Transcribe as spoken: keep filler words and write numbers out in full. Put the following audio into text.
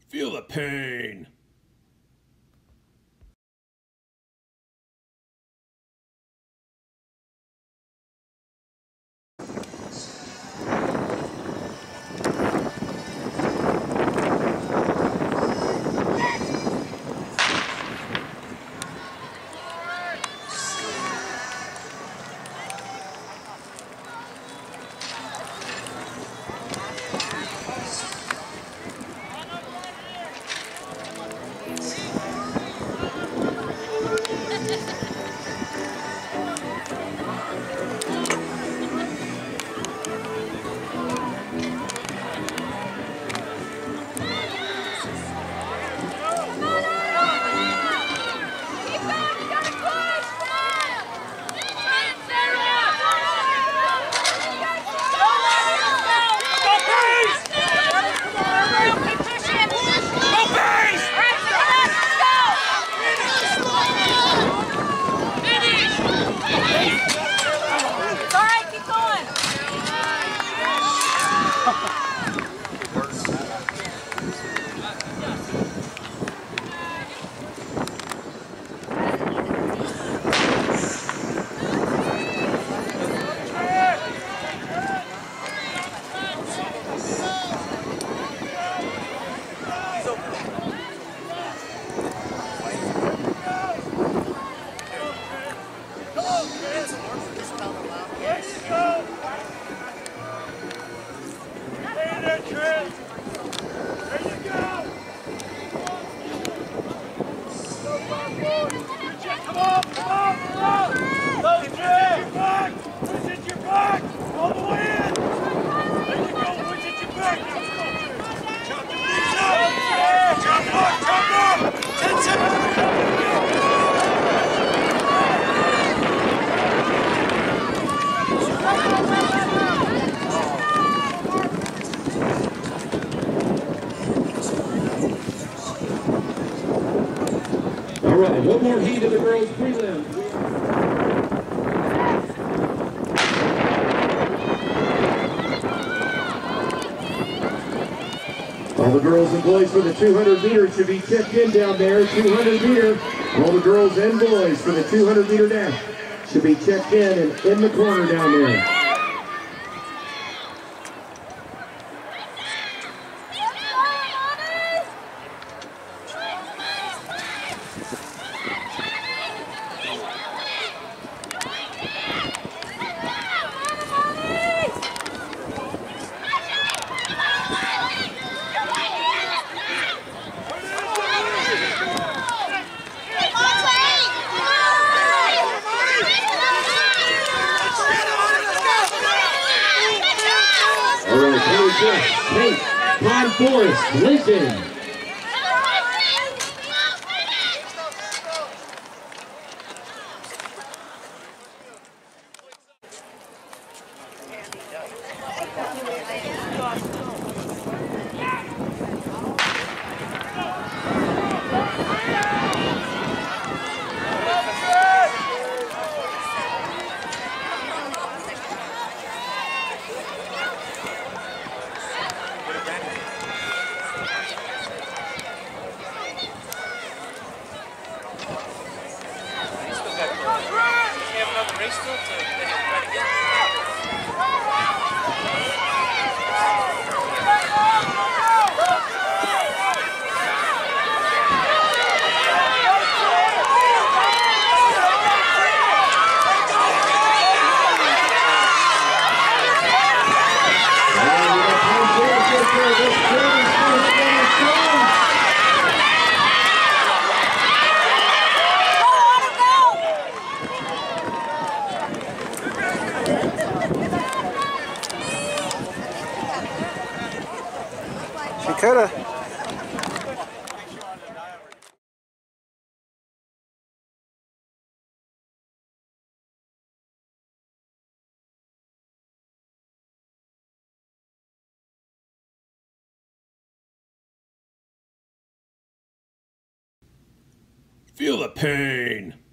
Feel the pain. All right, one more heat of the girls' prelim. All the girls and boys for the two hundred meter should be checked in down there. two hundred meter. All the girls and boys for the two hundred meter dash should be checked in and in the corner down there. Kate, Pine Forest, Lincoln. She coulda. Feel the pain.